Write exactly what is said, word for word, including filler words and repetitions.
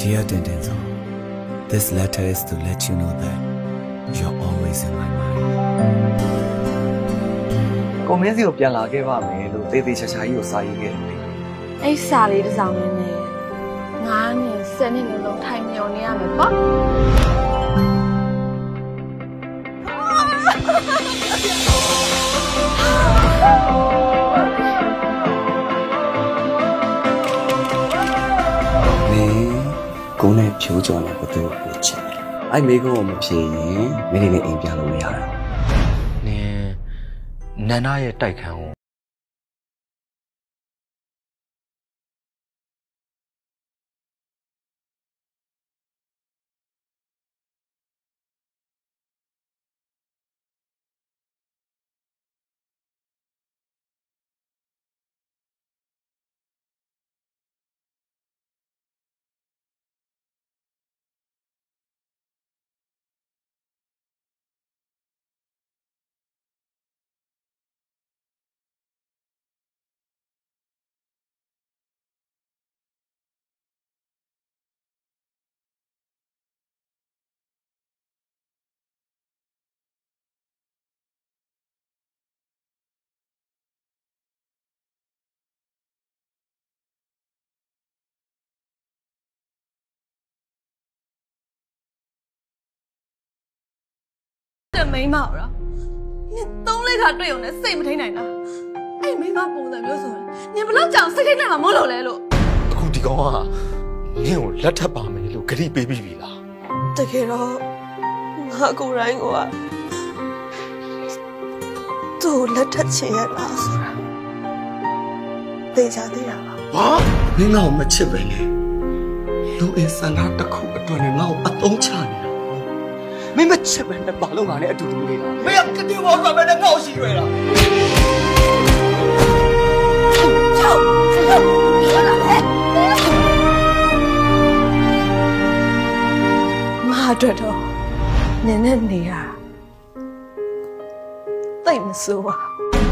Dear Dindenzo, this letter is to let you know that you're always in my mind. Commence your pian la ke ba me lo te te cha cha yi ko sa yi ke le. Ai sa li ta saung ne ne. nine年ten年လုံးထိုင်မြော်နေရမယ်ပေါ့ကိုနဲ့ဖြိုးကြော်နဲ့ဘသူ့ကိုချစ်အဲ့မိကုန်းကိုမဖြေရင်မင်းနဲ့အိမ်ပြန်လို့မရတော့နင်နန္ဒရဲ့တိုက်ခန်းကိုမိန်းမလားနင်သုံးလေးခါတွေ့ုံနဲ့စိတ်မထိန်နိုင်တာအဲ့မိန်းမပုံစံမျိုးဆိုရင်နင်ဘလောက်ကြောင်စိတ်ထိန်နိုင်မှာမဟုတ်လို့လဲလို့အခုဒီကောင်ကနင်ကိုလက်ထပ်ပါမယ်လို့ဂရိပေးပြီးပြီလားတကယ်တော့ငါကိုယ်တိုင်ကသူ့လက်ထပ်ချင်ရလားဆိုတာသိကြသေးတာပါဟာမင်းငါ့ကိုမချစ်ပဲလေလူအင်ဆန္ဒတစ်ခုအတွက်နဲ့ငါ့ကိုအသုံးချနေတာမင်းမချစ်ပဲနဲ့ဘာလို့ငါနဲ့အတူတူနေတာမင်းကတည်းကဘောဆိုပဲနဲ့ငါ့ကိုရှိရွယ်တာချောက်ချောက်လာလေမဟာတော့တော့နင်းနဲ့နေရတိတ်မစိုးပါ